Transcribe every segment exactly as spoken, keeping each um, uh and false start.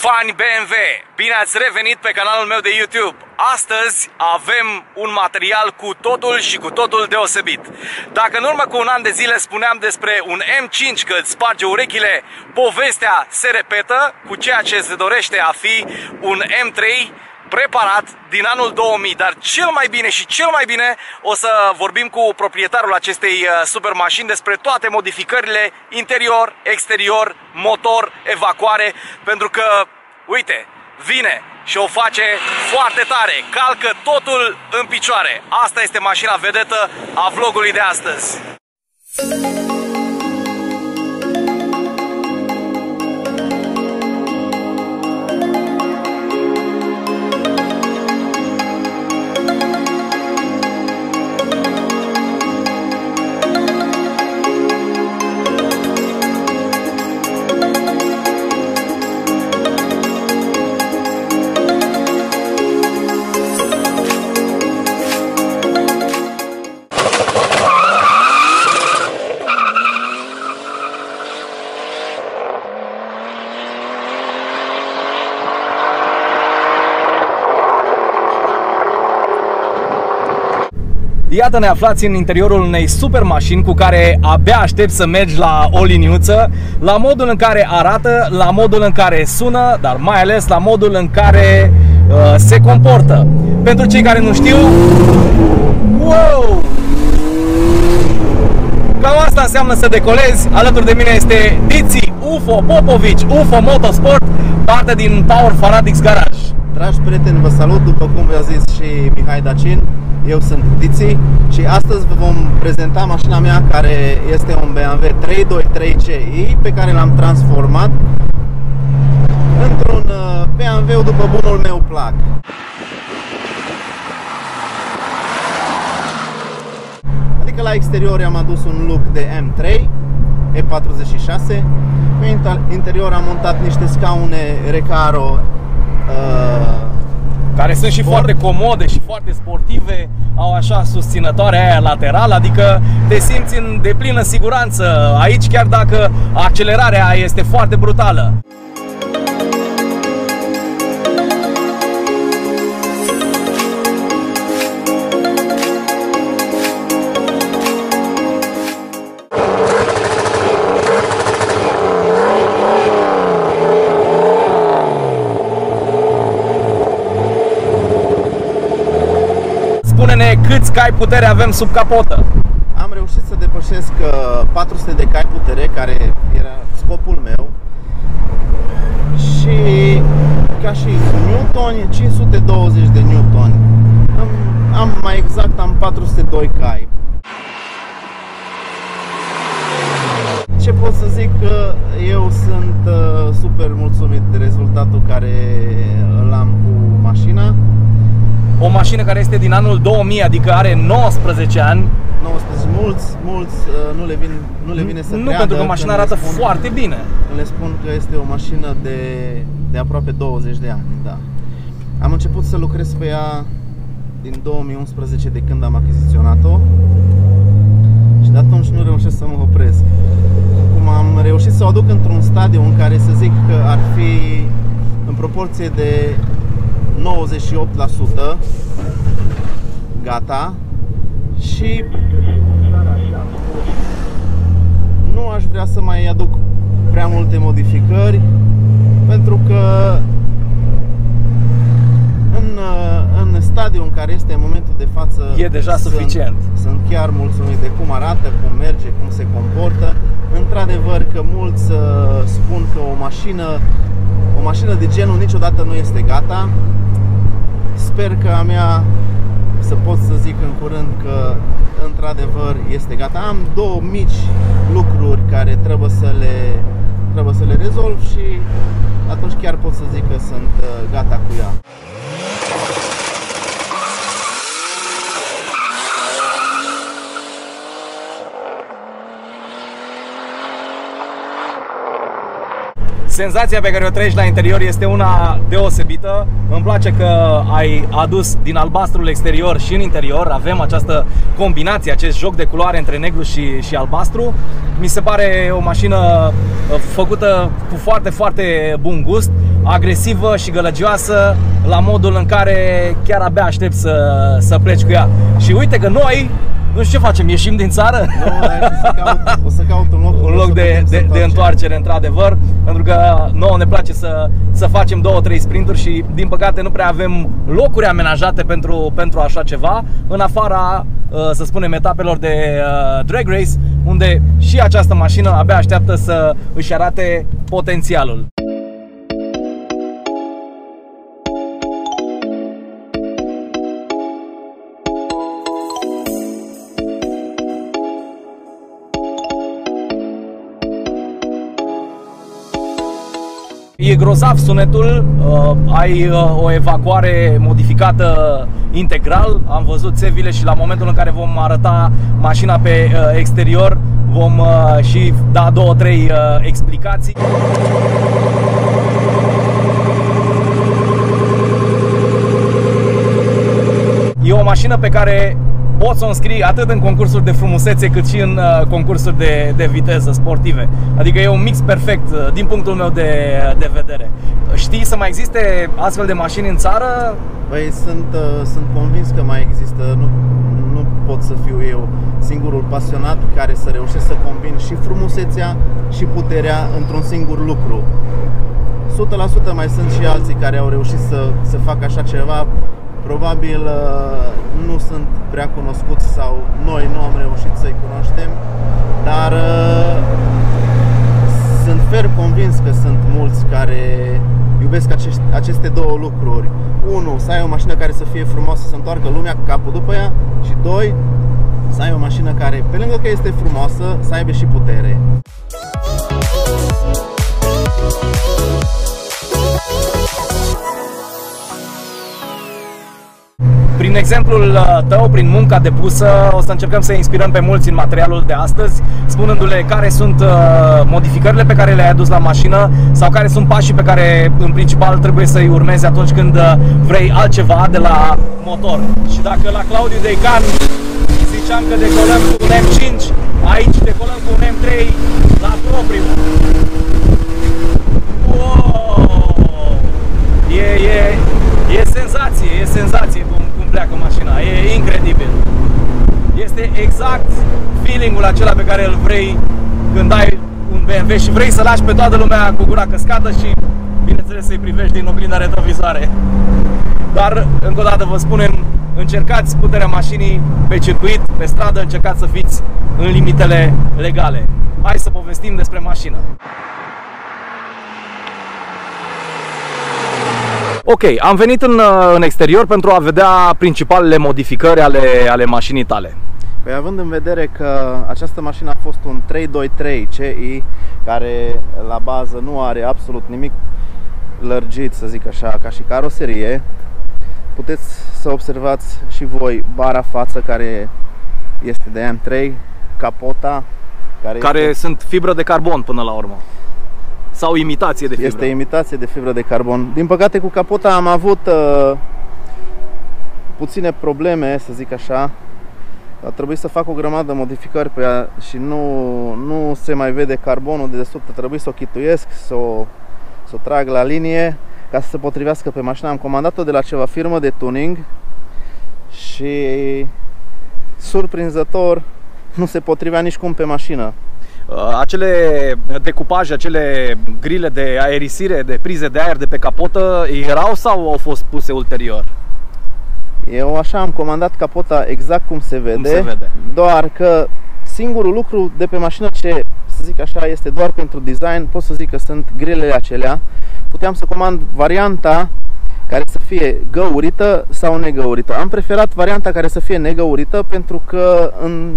Fani B M W, bine ați revenit pe canalul meu de YouTube. Astăzi avem un material cu totul și cu totul deosebit. Dacă în urmă cu un an de zile spuneam despre un M cinci că îți sparge urechile, povestea se repetă cu ceea ce se dorește a fi un M trei preparat din anul două mii, dar cel mai bine și cel mai bine o să vorbim cu proprietarul acestei super mașini despre toate modificările interior, exterior, motor, evacuare, pentru că, uite, vine și o face foarte tare, calcă totul în picioare. Asta este mașina vedetă a vlogului de astăzi. Iată, ne aflați în interiorul unei super mașini cu care abia aștept să mergi la o liniuță, la modul în care arată, la modul în care sună, dar mai ales la modul în care uh, se comportă. Pentru cei care nu știu, wow! Cam asta înseamnă să decolezi. Alături de mine este Diți Ufo Popovici, Ufo Motorsport, parte din Power Fanatics Garage. Dragi prieteni, vă salut, după cum v-a zis și Mihai Dacin. Eu sunt Diți și astăzi vă vom prezenta mașina mea, care este un B M W trei doi trei C I pe care l-am transformat într-un B M W după bunul meu plac. Adică la exterior am adus un look de M trei E patruzeci și șase. Pe interior am montat niște scaune Recaro uh, care sunt și foarte comode și foarte sportive, au așa susținătoarea aia laterală, adică te simți în deplină siguranță aici, chiar dacă accelerarea este foarte brutală. Spune-ne câți cai putere avem sub capotă. Am reușit să depășesc patru sute de cai putere, care era scopul meu. Și ca și newtoni, cinci sute douăzeci de newtoni. Am, am mai exact am patru sute doi cai. Ce pot să zic, că eu sunt uh, super mulțumit de rezultatul care l-am cu mașina. O mașină care este din anul două mii, adică are nouăsprezece ani. nouăsprezece, mulți, mulți nu le, vin, nu le vine să Nu, creadă, pentru că mașina arată spun, foarte bine. Le spun că este o mașină de, de aproape douăzeci de ani, da. Am început să lucrez pe ea din două mii unsprezece, de când am achiziționat-o. Și de atunci nu reușesc să mă opresc. Acum am reușit să o aduc într-un stadiu în care să zic că ar fi în proporție de nouăzeci și opt la sută gata. Și nu aș vrea să mai aduc prea multe modificări, pentru că în, în stadiul în care este în momentul de față e deja sunt, suficient. Sunt chiar mulțumit de cum arată, cum merge, cum se comportă. Într-adevăr că mulți spun că o mașină o mașină de genul niciodată nu este gata. Sper că a mea să pot să zic în curând că într-adevăr este gata. Am două mici lucruri care trebuie să le trebuie să le rezolv și atunci chiar pot să zic că sunt gata cu ea. Senzația pe care o treci la interior este una deosebită. Îmi place că ai adus din albastrul exterior și în interior. Avem această combinație, acest joc de culoare între negru și, și albastru. Mi se pare o mașină făcută cu foarte, foarte bun gust. agresivă și gălăgioasă, la modul în care chiar abia aștept să, să pleci cu ea. Și uite că noi, nu știu ce facem, ieșim din țară? Nu, o să caut, o să caut un loc, un loc de, de, de întoarcere, într-adevăr, pentru că nouă ne place să, să facem două, trei sprinturi și din păcate nu prea avem locuri amenajate pentru, pentru așa ceva, în afara, să spunem, etapelor de uh, drag race, unde și această mașină abia așteaptă să își arate potențialul. E grozav sunetul, uh, ai uh, o evacuare modificată integral, am văzut țevile și la momentul în care vom arăta mașina pe uh, exterior vom uh, și da două, trei uh, explicații. E o mașină pe care poți să o înscrii atât în concursuri de frumusețe cât și în uh, concursuri de, de viteză sportive. Adică e un mix perfect uh, din punctul meu de, de vedere. Știi să mai existe astfel de mașini în țară? Băi, sunt, uh, sunt convins că mai există. Nu, nu pot să fiu eu singurul pasionat care să reușesc să combin și frumusețea și puterea într-un singur lucru. o sută la sută mai sunt și alții care au reușit să, să facă așa ceva. Probabil nu sunt prea cunoscuți sau noi nu am reușit să-i cunoaștem, dar sunt ferm convins că sunt mulți care iubesc acești, aceste două lucruri. Unu, să ai o mașină care să fie frumoasă, să întoarcă lumea cu capul după ea, și doi, să ai o mașină care, pe lângă că este frumoasă, să aibă și putere. Prin exemplul tău, prin munca depusă, o să încercăm să inspirăm pe mulți în materialul de astăzi, spunându-le care sunt modificările pe care le-ai adus la mașină sau care sunt pașii pe care în principal trebuie să-i urmezi atunci când vrei altceva de la motor. Și dacă la Claudiu Deican ziceam că decolăm cu un M cinci, aici decolăm cu un M trei la propriu. Wow! E, e, e senzație, e senzație cum, cum pleacă mașina, e incredibil. Este exact feeling-ul acela pe care îl vrei când ai un B M W și vrei să lași pe toată lumea cu gura căscată și, bineînțeles, să-i privești din oglinda retrovizoare. Dar, încă o dată vă spunem, încercați puterea mașinii pe circuit, pe stradă, încercați să fiți în limitele legale. Hai să povestim despre mașină. Ok, am venit în, în exterior pentru a vedea principalele modificări ale, ale mașinii tale. Păi, având în vedere că această mașină a fost un trei doi trei C I, care la bază nu are absolut nimic lărgit, să zic așa, ca și caroserie, puteți să observați și voi bara față, care este de M trei, capota care, care este... sunt fibră de carbon până la urmă. Sau imitație de fibră? Este imitație de fibră de carbon. Din păcate, cu capota am avut uh, puține probleme, să zic așa. A trebuit să fac o grămadă de modificări pe ea și nu, nu se mai vede carbonul de desubt. A trebuit să o chituiesc, să o, să o trag la linie ca să se potrivească pe mașină. Am comandat-o de la ceva firmă de tuning și, surprinzător, nu se potrivea nici cum pe mașină. Acele decupaje, acele grile de aerisire, de prize de aer de pe capotă, erau sau au fost puse ulterior? Eu așa am comandat capota exact cum se vede, cum se vede. Doar că singurul lucru de pe mașină ce, să zic așa, este doar pentru design, pot să zic că sunt grilele acelea. Puteam să comand varianta care să fie găurită sau negăurită. Am preferat varianta care să fie negăurită pentru că în...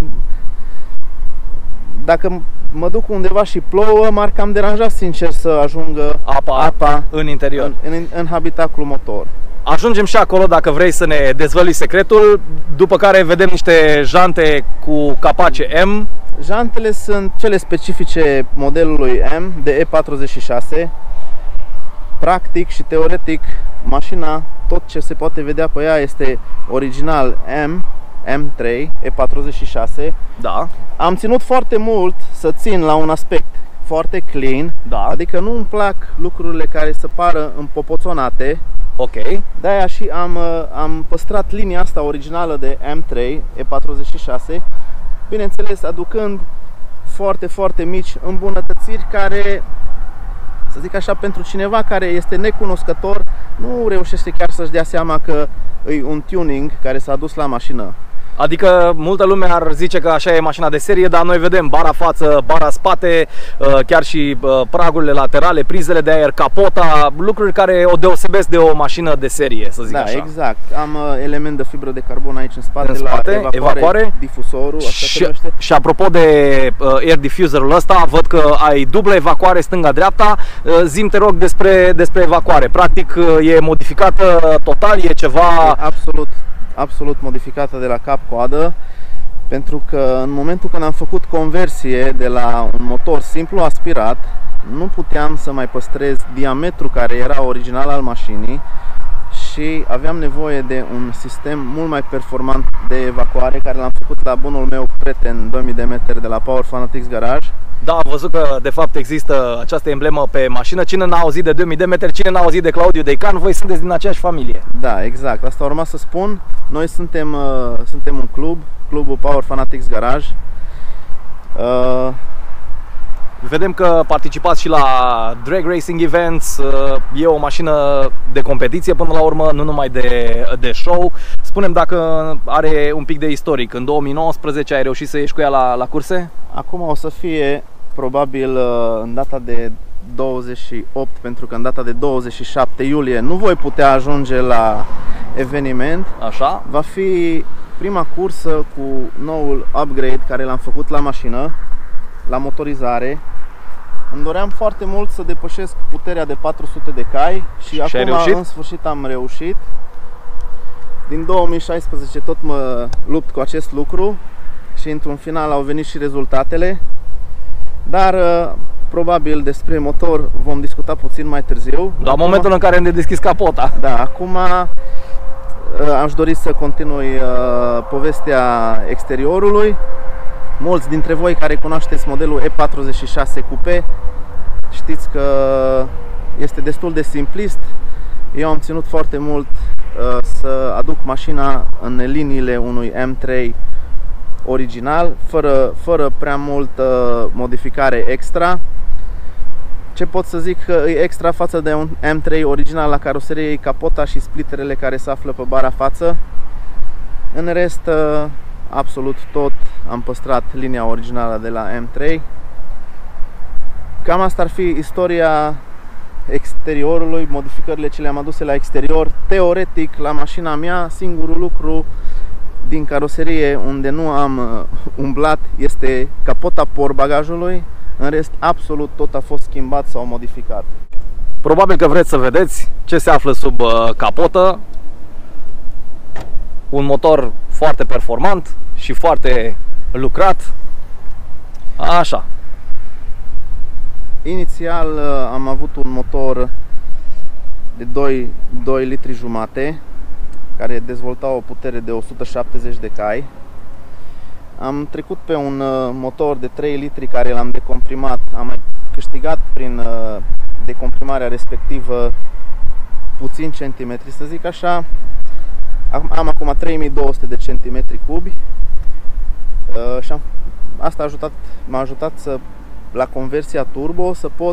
dacă mă duc undeva și plouă, m-ar cam deranja, sincer, să ajungă apa, apa în interior, în, în, în habitacul motor. Ajungem și acolo dacă vrei să ne dezvălui secretul, după care vedem niște jante cu capace M. Jantele sunt cele specifice modelului M de E patruzeci și șase. Practic și teoretic, mașina, tot ce se poate vedea pe ea este original M, M trei, E patruzeci și șase. Da. Am ținut foarte mult să țin la un aspect foarte clean, Da. adică nu îmi plac lucrurile care să pară împopoțonate. Ok. De-aia și am, am păstrat linia asta originală de M trei E patruzeci și șase, bineînțeles aducând foarte, foarte mici îmbunătățiri care, să zic așa, pentru cineva care este necunoscător, nu reușește chiar să-și dea seama că e un tuning care s-a dus la mașină. Adică multă lume ar zice că așa e mașina de serie, dar noi vedem bara față, bara spate, chiar și pragurile laterale, prizele de aer, capota, lucruri care o deosebesc de o mașină de serie, să zic da, așa. Exact. Am element de fibră de carbon aici în spate, în spate la evacuare, evacuare. Difusorul, asta și, se numește. și apropo de uh, air diffuserul ăsta, văd că ai dublă evacuare stânga-dreapta. Uh, zi-mi, te rog, despre, despre evacuare. Practic e modificată total, e ceva... E absolut absolut modificată de la cap-coadă, pentru că în momentul când am făcut conversie de la un motor simplu aspirat, nu puteam să mai păstrez diametrul care era original al mașinii și aveam nevoie de un sistem mult mai performant de evacuare, care l-am făcut la bunul meu prieten doi mii de metri de la Power Fanatics Garage. Da, am văzut că de fapt există această emblemă pe mașină. Cine n-a auzit de doi mii de metri, cine n-a auzit de Claudiu Deican, voi sunteți din aceeași familie. Da, exact. Asta urma să spun. Noi suntem, uh, suntem un club, clubul Power Fanatics Garage. Uh, Vedem că participați și la drag racing events. E o mașină de competiție până la urmă, nu numai de, de show. Spunem dacă are un pic de istoric. În două mii nouăsprezece ai reușit să ieși cu ea la, la curse? Acum o să fie probabil în data de douăzeci și opt, pentru că în data de douăzeci și șapte iulie nu voi putea ajunge la eveniment. Așa. Va fi prima cursă cu noul upgrade care l-am făcut la mașină, la motorizare. Îmi doream foarte mult să depășesc puterea de patru sute de cai și, și acum în sfârșit am reușit. Din două mii șaisprezece tot mă lupt cu acest lucru și într-un final au venit și rezultatele. Dar probabil despre motor vom discuta puțin mai târziu. La acum, momentul în care ne deschis capota. Da, acum aș dori să continui uh, povestea exteriorului. Mulți dintre voi care cunoașteți modelul E patruzeci și șase Coupe știți că este destul de simplist. Eu am ținut foarte mult uh, să aduc mașina în liniile unui M trei original, fără, fără prea multă modificare extra. Ce pot să zic că e extra față de un M trei original la caroserie, capota și splitterele care se află pe bara față. În rest, uh, absolut tot am păstrat linia originală de la M trei. Cam asta ar fi istoria exteriorului, modificările ce le-am aduse la exterior. Teoretic, la mașina mea, singurul lucru din caroserie unde nu am umblat este capota portbagajului. În rest, absolut tot a fost schimbat sau modificat. Probabil că vreți să vedeți ce se află sub capotă. Un motor foarte performant și foarte lucrat. Așa. Inițial am avut un motor de doi litri jumate care dezvolta o putere de o sută șaptezeci de cai. Am trecut pe un motor de trei litri care l-am decomprimat. Am mai câștigat prin decomprimarea respectivă puțin centimetri, să zic așa. Am acum trei mii două sute de centimetri cubi și am, asta a ajutat, m-a ajutat să, la conversia turbo, să pot,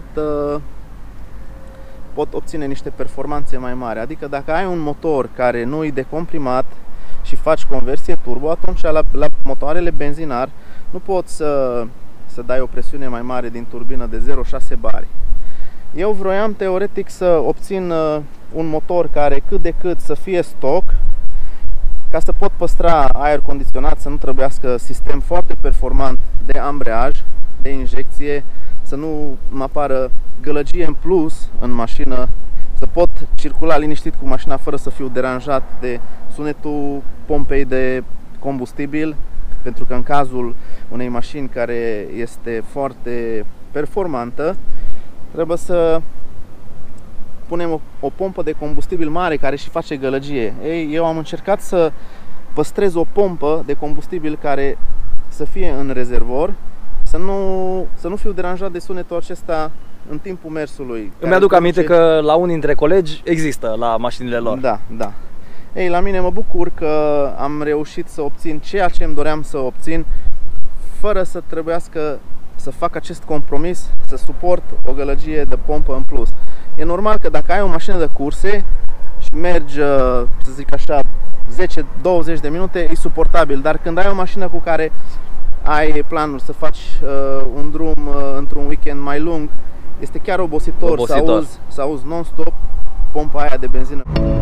pot obține niște performanțe mai mari. Adică dacă ai un motor care nu e decomprimat și faci conversie turbo, atunci la, la motoarele benzinar nu poți să, să dai o presiune mai mare din turbină de zero virgulă șase bari. Eu vroiam teoretic să obțin un motor care cât de cât să fie stock, ca să pot păstra aer condiționat, să nu trebuiască sistem foarte performant de ambreiaj, de injecție, să nu mă apară gălăgie în plus în mașină, să pot circula liniștit cu mașina fără să fiu deranjat de sunetul pompei de combustibil, pentru că în cazul unei mașini care este foarte performantă, trebuie să punem o, o pompă de combustibil mare care și face gălăgie. Ei, eu am încercat să păstrez o pompă de combustibil care să fie în rezervor, să nu, să nu fiu deranjat de sunetul acesta în timpul mersului. Îmi aduc aminte că la unii dintre colegi există la mașinile lor. Da, da. Ei, la mine mă bucur că am reușit să obțin ceea ce îmi doream să obțin, fără să trebuiască să fac acest compromis, să suport o gălăgie de pompă în plus. E normal că dacă ai o mașină de curse și mergi, să zic așa, zece douăzeci de minute, e suportabil, dar când ai o mașină cu care ai planul să faci uh, un drum uh, într-un weekend mai lung, este chiar obositor, obositor. Să auzi, să auzi non-stop pompa aia de benzină.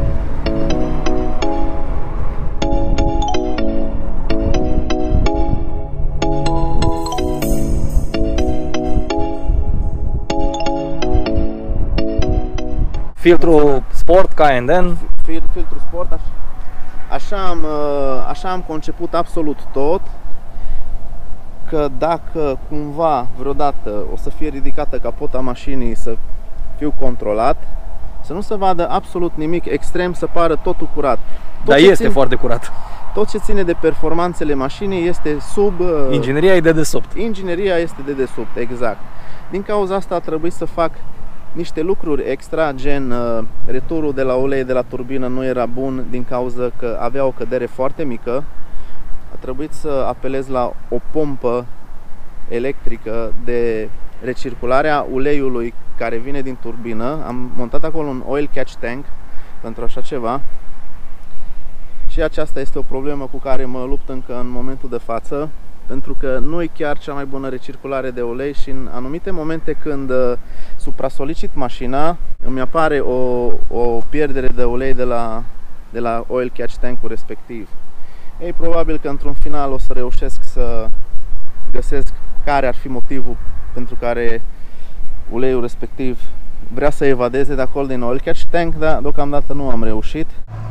Filtru sport, K and N. Filtru sport, așa, așa, am, așa am conceput absolut tot, că dacă cumva vreodată o să fie ridicată capota mașinii, să fiu controlat, să nu se vadă absolut nimic extrem, să pară totul curat. Tot Dar este ține, foarte curat. Tot ce ține de performanțele mașinii este sub... Ingineria e de desubt. Ingineria este de desubt, exact. Din cauza asta a trebuit să fac niște lucruri extra, gen uh, returul de la ulei de la turbină nu era bun din cauza că avea o cădere foarte mică. A trebuit să apelez la o pompă electrică de recirculare a uleiului care vine din turbină. Am montat acolo un oil catch tank pentru așa ceva. Și aceasta este o problemă cu care mă lupt încă în momentul de față, pentru că nu e chiar cea mai bună recirculare de ulei și în anumite momente când supra-solicit mașina, îmi apare o, o pierdere de ulei de la, de la oil catch tank-ul respectiv. Ei, probabil că într-un final o să reușesc să găsesc care ar fi motivul pentru care uleiul respectiv vrea să evadeze de acolo din oil catch tank, dar deocamdată nu am reușit.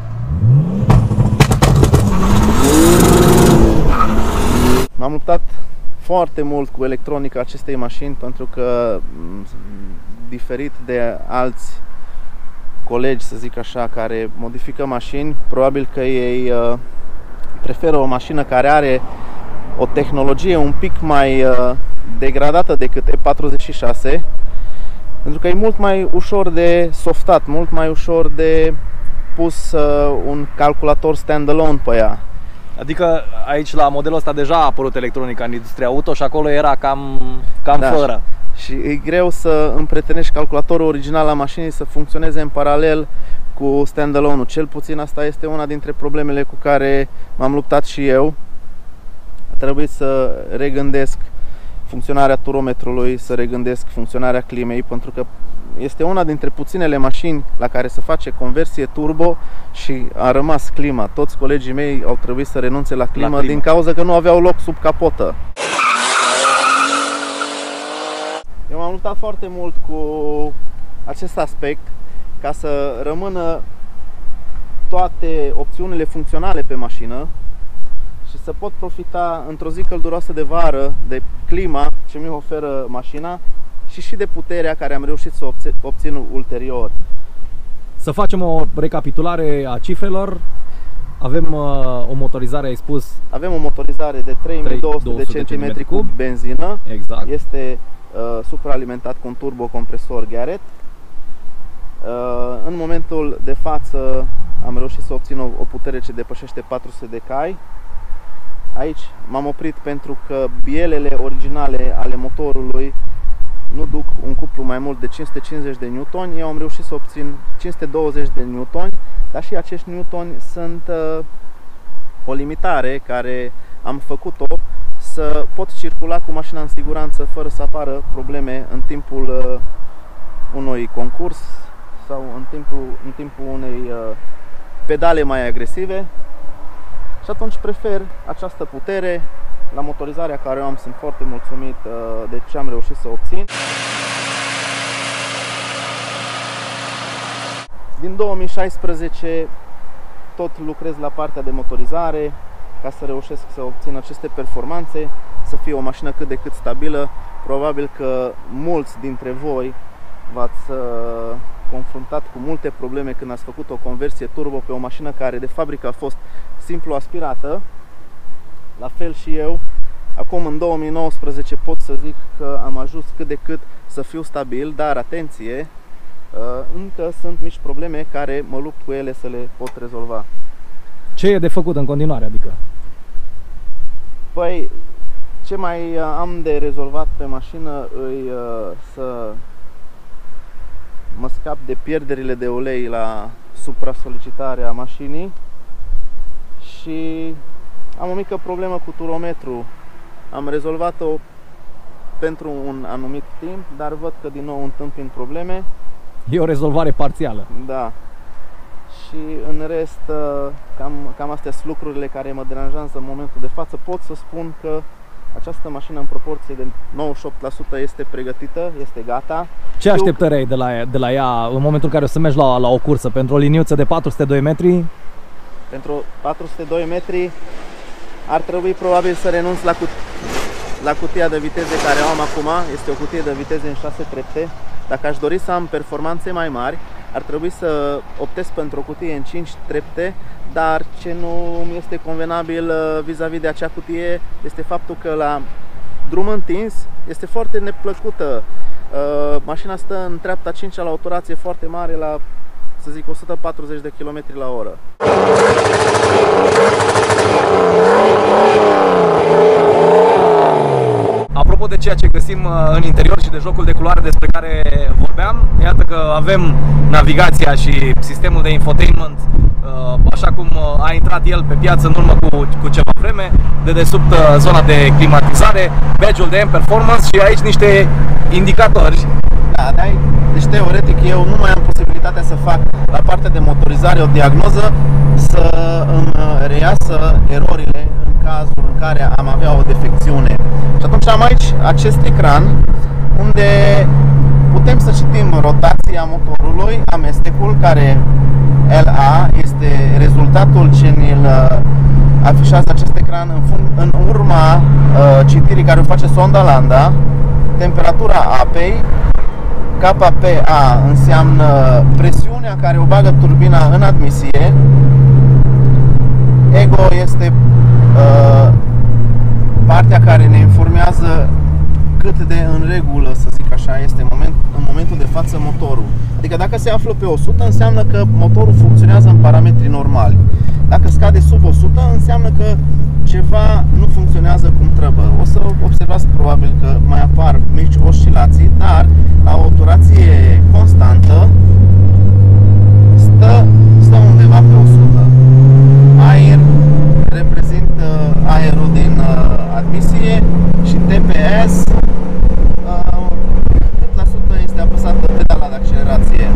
M-am luptat foarte mult cu electronica acestei mașini, pentru că, diferit de alți colegi, să zic așa, care modifică mașini, probabil că ei uh, preferă o mașină care are o tehnologie un pic mai uh, degradată decât E patruzeci și șase, pentru că e mult mai ușor de softat, mult mai ușor de pus uh, un calculator standalone pe ea. Adică aici la modelul ăsta deja a apărut electronica în industria auto și acolo era cam, cam da, fără. Și e greu să împrietenești calculatorul original la mașinii să funcționeze în paralel cu standalone-ul. Cel puțin asta este una dintre problemele cu care m-am luptat și eu. A trebuit să regândesc funcționarea turometrului, să regândesc funcționarea climei, pentru că este una dintre puținele mașini la care se face conversie turbo și a rămas clima. Toți colegii mei au trebuit să renunțe la climă, la climă din cauza că nu aveau loc sub capotă. Eu m-am luptat foarte mult cu acest aspect ca să rămână toate opțiunile funcționale pe mașină și să pot profita într-o zi călduroasă de vară de clima ce mi oferă mașina și și de puterea care am reușit să obțin ulterior. Să facem o recapitulare a cifrelor. Avem uh, o motorizare, ai spus? Avem o motorizare de trei mii două sute de centimetri cub benzină. Exact. Este uh, supraalimentat cu un turbocompresor Garrett. Uh, în momentul de față am reușit să obțin o, o putere ce depășește patru sute de cai. Aici m-am oprit pentru că bielele originale ale motorului nu duc un cuplu mai mult de cinci sute cincizeci de newtoni. Eu am reușit să obțin cinci sute douăzeci de newtoni, dar și acești newtoni sunt uh, o limitare care am făcut-o să pot circula cu mașina în siguranță fără să apară probleme în timpul uh, unui concurs sau în timpul, în timpul unei uh, pedale mai agresive. Și atunci prefer această putere la motorizarea care eu am. Sunt foarte mulțumit uh, de ce am reușit să obțin. Din două mii șaisprezece tot lucrez la partea de motorizare ca să reușesc să obțin aceste performanțe, să fie o mașină cât de cât stabilă. Probabil că mulți dintre voi v-ați uh, confruntat cu multe probleme când ați făcut o conversie turbo pe o mașină care de fabrică a fost simplu aspirată. La fel și eu Acum în două mii nouăsprezece pot să zic că am ajuns cât de cât să fiu stabil, dar atenție, încă sunt mici probleme care mă lupt cu ele să le pot rezolva. Ce e de făcut în continuare, adică? Păi, ce mai am de rezolvat pe mașină îi să mă scap de pierderile de ulei la supra-solicitarea mașinii și am o mică problemă cu turometru. Am rezolvat-o pentru un anumit timp, dar văd că din nou întâmpin probleme. E o rezolvare parțială. Da. Și în rest, cam, cam astea sunt lucrurile care mă deranjează în momentul de față. Pot să spun că această mașină în proporție de nouăzeci și opt la sută este pregătită, este gata. Ce așteptări ai de la, de la ea în momentul în care o să mergi la, la o cursă? Pentru o liniuță de patru sute doi metri? Pentru patru sute doi metri ar trebui probabil să renunț la, cut la cutia de viteze care o am acum. Este o cutie de viteze în șase trepte. Dacă aș dori să am performanțe mai mari, ar trebui să optez pentru o cutie în cinci trepte, dar ce nu mi este convenabil vis-a-vis de acea cutie este faptul că la drum întins este foarte neplăcută. Mașina stă în treapta cincea la o turație foarte mare, la, să zic, o sută patruzeci de kilometri la oră. Apropo de ceea ce găsim în interior și de jocul de culoare despre care vorbeam, iată că avem navigația și sistemul de infotainment așa cum a intrat el pe piață în urmă cu, cu ceva vreme, de desubt zona de climatizare, badge-ul de M-Performance și aici niște indicatori. Da, deci teoretic eu nu mai am posibilitatea să fac la partea de motorizare o diagnoză, să îmi reiasă erorile în cazul în care am avea o defecțiune. Și atunci am aici acest ecran unde putem să citim rotația motorului, amestecul, care L A este rezultatul ce ne-l afișează acest ecran în, în urma uh, citirii care o face sonda Landa, temperatura apei, K P A înseamnă presiunea care o bagă turbina în admisie, Ego este uh, partea care ne informează cât de în regulă, să zic așa, este în, moment, în momentul de față motorul. Adică dacă se află pe o sută, înseamnă că motorul funcționează în parametri normali. Dacă scade sub o sută, înseamnă că ceva nu funcționează cum trebuie. O să observați probabil că mai apar mici oscilații, dar la o turație constantă stă, stă undeva pe o sută. Aer reprezintă aerul din uh, admisie și T P S uh, cât la sută este apăsată pedala de accelerație.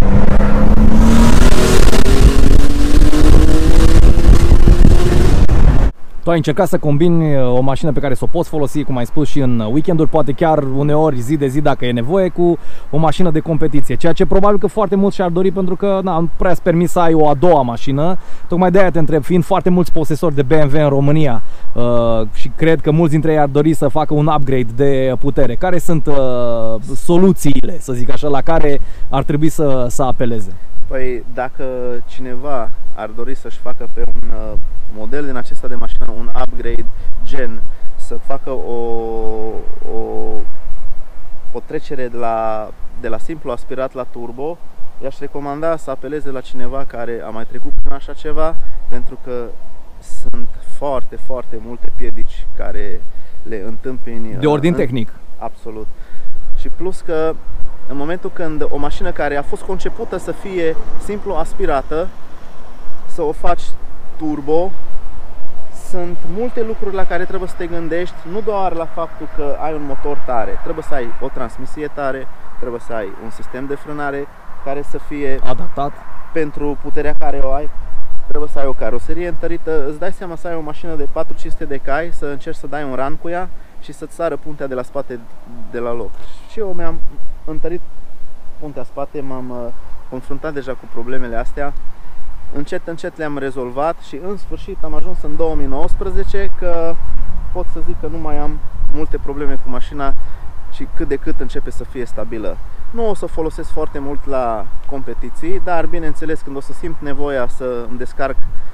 Tu ai încercat să combini o mașină pe care să o poți folosi, cum ai spus, și în weekenduri, poate chiar uneori zi de zi dacă e nevoie, cu o mașină de competiție, ceea ce probabil că foarte mulți și-ar dori, pentru că na, nu prea îți permis să ai o a doua mașină. Tocmai de aia te întreb, fiind foarte mulți posesori de B M W în România uh, și cred că mulți dintre ei ar dori să facă un upgrade de putere, care sunt uh, soluțiile, să zic așa, la care ar trebui să, să apeleze? Păi dacă cineva ar dori să-și facă pe un uh, model din acesta de mașină un upgrade gen, să facă o, o, o trecere de la, de la simplu aspirat la turbo, i-aș recomanda să apeleze la cineva care a mai trecut prin așa ceva, pentru că sunt foarte, foarte multe piedici care le întâmpini. De ordin în, tehnic. Absolut. Și plus că în momentul când o mașină care a fost concepută să fie simplu aspirată, să o faci turbo, sunt multe lucruri la care trebuie să te gândești, nu doar la faptul că ai un motor tare, trebuie să ai o transmisie tare, trebuie să ai un sistem de frânare care să fie adaptat pentru puterea care o ai, trebuie să ai o caroserie întărită. Îți dai seama să ai o mașină de patru sute cinci sute de cai, să încerci să dai un run cu ea și să-ți sară puntea de la spate de la loc. Și eu mi-am întărit puntea spate, m-am confruntat deja cu problemele astea. Încet, încet le-am rezolvat și în sfârșit am ajuns în două mii nouăsprezece că pot să zic că nu mai am multe probleme cu mașina și cât de cât începe să fie stabilă. Nu o să folosesc foarte mult la competiții, dar bineînțeles când o să simt nevoia să îmi descarc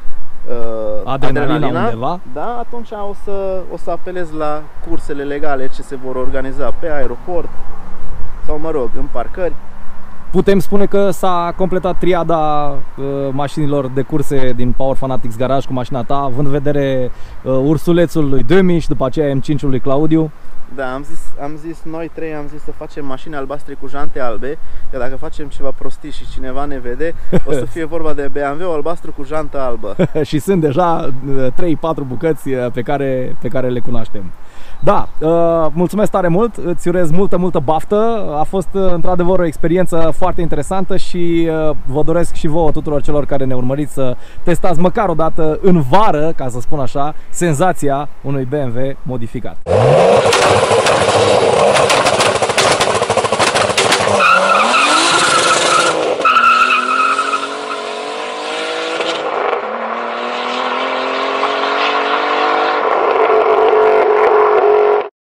uh, adrenalina, adrenalina undeva, da, atunci o să, o să apelez la cursele legale ce se vor organiza pe aeroport sau, mă rog, în parcări. putem spune că s-a completat triada uh, mașinilor de curse din Power Fanatics Garage cu mașina ta, având în vedere uh, ursulețul lui Demi și după aceea M cinci-ul lui Claudiu. Da, am zis, am zis, noi trei am zis să facem mașini albastre cu jante albe, că dacă facem ceva prostii și cineva ne vede, o să fie vorba de B M W albastru cu jantă albă. Și sunt deja trei patru bucăți pe care, pe care le cunoaștem. Da, uh, mulțumesc tare mult, îți urez multă, multă baftă. A fost uh, într-adevăr o experiență foarte interesantă și uh, vă doresc și vouă tuturor celor care ne urmăriți să testați măcar o dată în vară, ca să spun așa, senzația unui B M W modificat.